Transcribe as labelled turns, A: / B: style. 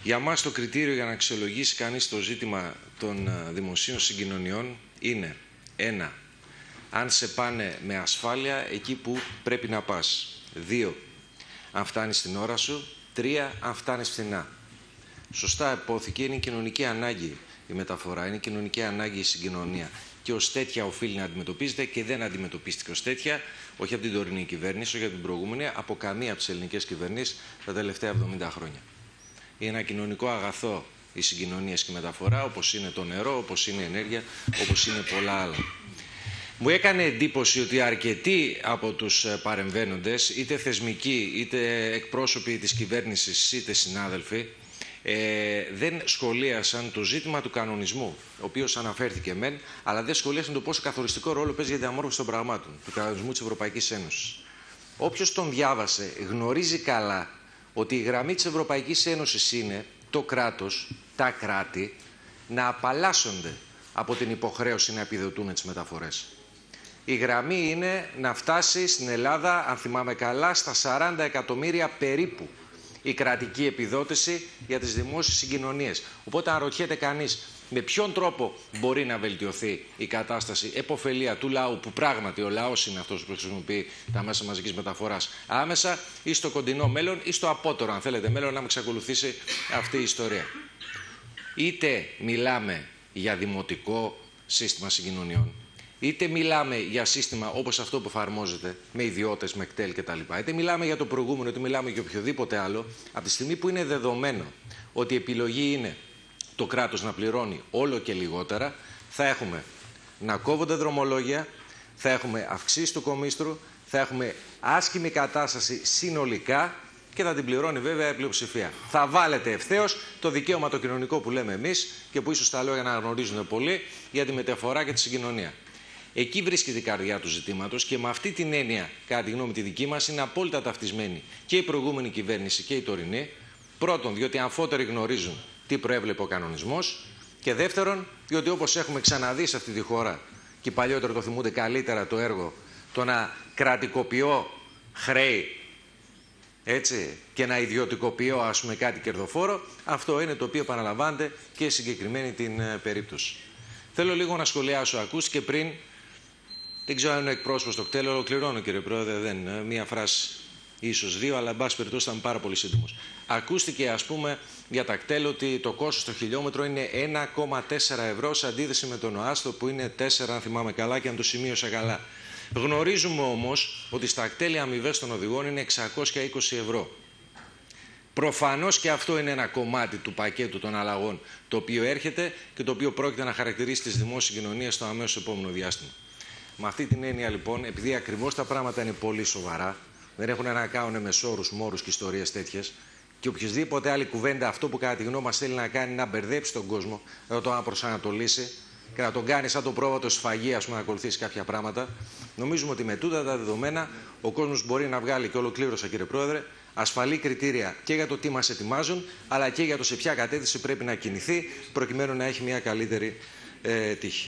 A: Για μας το κριτήριο για να αξιολογήσει κανείς το ζήτημα των δημοσίων συγκοινωνιών είναι 1. Αν σε πάνε με ασφάλεια εκεί που πρέπει να πας. 2. Αν φτάνεις στην ώρα σου. 3. Αν φτάνεις φθηνά. Σωστά υπόθηκε, είναι η κοινωνική ανάγκη η μεταφορά, είναι η κοινωνική ανάγκη η συγκοινωνία. Και ως τέτοια οφείλει να αντιμετωπίζεται και δεν αντιμετωπίστηκε ως τέτοια, όχι από την τωρινή κυβέρνηση, όχι από την προηγούμενη, από καμία από τις ελληνικές κυβερνήσεις τα τελευταία 70 χρόνια. Είναι ένα κοινωνικό αγαθό οι συγκοινωνίες και η μεταφορά, όπως είναι το νερό, όπως είναι η ενέργεια, όπως είναι πολλά άλλα. Μου έκανε εντύπωση ότι αρκετοί από τους παρεμβαίνοντες, είτε θεσμικοί, είτε εκπρόσωποι της κυβέρνησης, είτε συνάδελφοι, δεν σχολίασαν το ζήτημα του κανονισμού, ο οποίος αναφέρθηκε μεν, αλλά δεν σχολίασαν το πόσο καθοριστικό ρόλο παίζει για τη διαμόρφωση των πραγμάτων, του κανονισμού της Ευρωπαϊκής Ένωσης. Όποιος τον διάβασε γνωρίζει καλά ότι η γραμμή της Ευρωπαϊκής Ένωσης είναι το κράτος, τα κράτη, να απαλλάσσονται από την υποχρέωση να επιδοτούν τις μεταφορές. Η γραμμή είναι να φτάσει στην Ελλάδα, αν θυμάμαι καλά, στα 40 εκατομμύρια περίπου η κρατική επιδότηση για τις δημόσιες συγκοινωνίες. Οπότε αν ρωτιέται κανείς με ποιον τρόπο μπορεί να βελτιωθεί η κατάσταση επωφελία του λαού, που πράγματι ο λαός είναι αυτός που χρησιμοποιεί τα μέσα μαζικής μεταφοράς άμεσα, ή στο κοντινό μέλλον ή στο απότερο, αν θέλετε, μέλλον να μην εξακολουθήσει αυτή η ιστορία. Είτε μιλάμε για δημοτικό σύστημα συγκοινωνιών, είτε μιλάμε για σύστημα όπως αυτό που εφαρμόζεται με ιδιώτες, με κτέλ κτλ. Είτε μιλάμε για το προηγούμενο, είτε μιλάμε για οποιοδήποτε άλλο, από τη στιγμή που είναι δεδομένο ότι η επιλογή είναι το κράτος να πληρώνει όλο και λιγότερα, θα έχουμε να κόβονται δρομολόγια, θα έχουμε αυξήσεις του κομίστρου, θα έχουμε άσχημη κατάσταση συνολικά και θα την πληρώνει βέβαια η πλειοψηφία. Θα βάλετε ευθέως το δικαίωμα το κοινωνικό που λέμε εμείς και που ίσως τα λόγια να γνωρίζουν πολύ για τη μεταφορά και τη συγκοινωνία. Εκεί βρίσκεται η καρδιά του ζητήματος και με αυτή την έννοια, κατά τη γνώμη τη δική μας, είναι απόλυτα ταυτισμένη και η προηγούμενη κυβέρνηση και η τωρινή. Πρώτον, διότι αμφότεροι γνωρίζουν τι προέβλεπε ο κανονισμός. Και δεύτερον, διότι όπως έχουμε ξαναδεί σε αυτή τη χώρα, και οι παλιότεροι το θυμούνται καλύτερα το έργο, το να κρατικοποιώ χρέη, έτσι, και να ιδιωτικοποιώ, ας πούμε, κάτι κερδοφόρο, αυτό είναι το οποίο επαναλαμβάνεται και συγκεκριμένη την περίπτωση. Θέλω λίγο να σχολιάσω. Ακούστηκε πριν. Δεν ξέρω αν είναι εκπρόσωπος στο κτέλ, ολοκληρώνω κύριε Πρόεδρε, δεν είναι μία φράση, ίσως δύο, αλλά εν πάση περιπτώσει ήταν πάρα πολύ σύντομος. Ακούστηκε, ας πούμε, για τα κτέλ ότι το κόστος στο χιλιόμετρο είναι 1,4 ευρώ σε αντίθεση με τον ΟΑΣΤΟ που είναι 4, αν θυμάμαι καλά και αν το σημείωσα καλά. Γνωρίζουμε όμως ότι στα κτέλ οι αμοιβές των οδηγών είναι 620 ευρώ. Προφανώς και αυτό είναι ένα κομμάτι του πακέτου των αλλαγών το οποίο έρχεται και το οποίο πρόκειται να χαρακτηρίσει τις δημόσιες κοινωνίες στο αμέσως επόμενο διάστημα. Με αυτή την έννοια λοιπόν, επειδή ακριβώς τα πράγματα είναι πολύ σοβαρά, δεν έχουν να κάνουν με σώρους, μόρους και ιστορίες τέτοιες, και οποιασδήποτε άλλη κουβέντα αυτό που κατά τη γνώμη μας θέλει να κάνει να μπερδέψει τον κόσμο, να τον προσανατολίσει και να τον κάνει σαν το πρόβατο σφαγή, ας πούμε, να ακολουθήσει κάποια πράγματα, νομίζουμε ότι με τούτα τα δεδομένα ο κόσμος μπορεί να βγάλει, και ολοκλήρωσα κύριε Πρόεδρε, ασφαλή κριτήρια και για το τι μας ετοιμάζουν, αλλά και για το σε ποια κατεύθυνση πρέπει να κινηθεί, προκειμένου να έχει μια καλύτερη τύχη.